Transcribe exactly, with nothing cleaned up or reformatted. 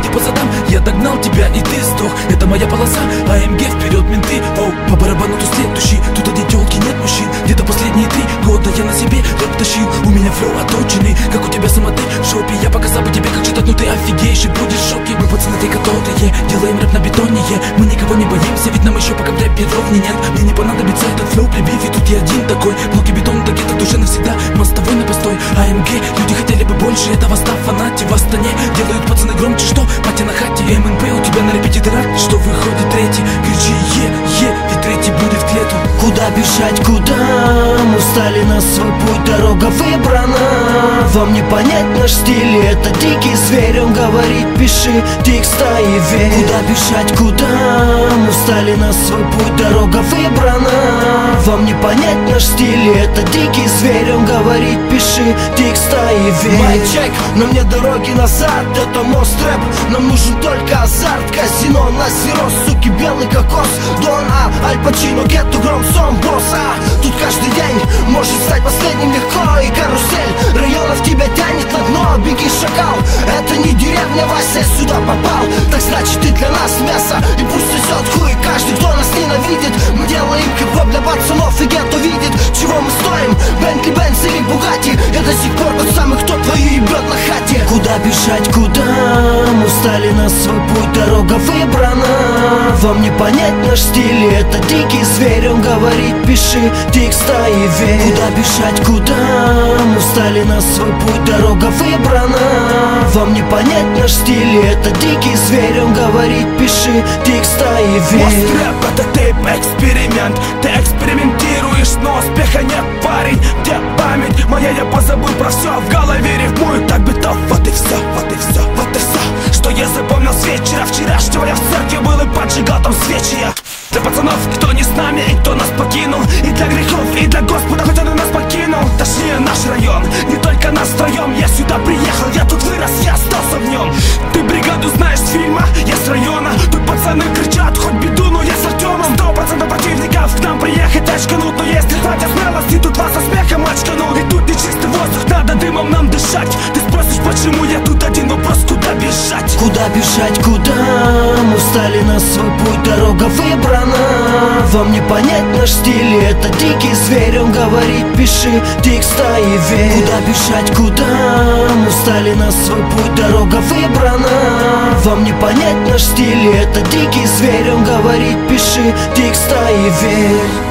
бейте по задам. Я догнал тебя и ты сдох. Это моя полоса, АМГ вперед, менты. Оу, по барабану тут следующий. Тут одни тёлки, нет мужчин. Где-то последние три года я на себе рэп тащил. У меня флоу оточенный, как у тебя сама ты в шопе. Я показал бы тебе, как читать, но ты офигеешь и будешь в шоке. Мы пацаны ты готовые, делаем рэп на бетоне. Мы никого не боимся, ведь нам еще пока в рэпе ровни нет. Мне не понадобится этот флоу, прибив, и тут я один такой. Блоки бетон, так это душа навсегда. Мостовой на постой, АМГ. Люди хотели бы больше этого, став фанате в Астане. Делают пацаны громче, что пати на хате. МНП у тебя на репетиторах, что выходит третий. Кричи е-е, ведь третий будет к лету. Куда бежать, куда? Мы встали на свой путь, дорога выбрана. Вам не понять наш стиль, это дикий зверь. Он говорит, пиши текста и верь. Куда бежать, куда? Мы встали на свой путь, дорога выбрана. Вам не понять наш стиль, это дикий зверь. Он говорит, пиши текста и верь. Майчек, нам нет дороги назад, это мост рэп. Нам нужен только азарт, казино на зеро. Суки, белый кокос, Дон А, Аль Пачино, гетту, гром, сом, босс. А тут каждый день может стать последним легко. И карусель районов тебя тянет на дно. Беги, шакал, это не деревня, Вася сюда попал. Так значит ты для нас мясо, и пусть несет хуй каждый, кто нас ненавидит. Мы делаем хип-хоп для пацанов, и гетто видит, чего мы стоим. Бентли, Бенц или Бугатти, я до сих пор тот самый, кто твою ебет на хате. Куда бежать, куда? Мы встали на свой путь, дорога выбрана. Вам не понять наш стиль, это дикий зверь. Он говорит, пиши текста и верь. Куда бежать, куда? Мы встали на свой путь, дорога выбрана. Вам не понять наш стиль, это дикий зверь. Он говорит, пиши текста и верь. Мост рэп, это тейп, эксперимент. Ты экспериментируешь, но успеха нет, парень. Где память моя, я позабыл про все. В голове рифмую так битов. Вот и все, вот и все, вот и все, что я запомнил с вечера вчерашнего. Я в церкви был и поджигал там свечи. Я для пацанов, кто не с нами и кто нас покинул. И для грехов, и для Господа, хоть он и нас покинул. Точнее наш район, не только нас втроем. Я сюда приехал, я тут вырос, я остался в нем. Ты бригаду знаешь с фильма, я с района. Тут пацаны кричат, хоть беду, но я с Артемом. Сто процентов противников к нам приехать очканут. Но если хватит смелости, тут вас со смехом очканут. И тут не чистый воздух, надо дымом нам дышать. Ты спросишь, почему я тут один, вопрос, куда бежать? Куда бежать, куда? Мы встали на свой путь, дорога выбрана. Вам не понять наш стиль, это дикий зверь. Он говорит, пиши текста и верь. Куда бежать, куда? Мы встали на свой путь, дорога выбрана. Вам не понять наш стиль, это дикий зверь. Он говорит, пиши текста и верь.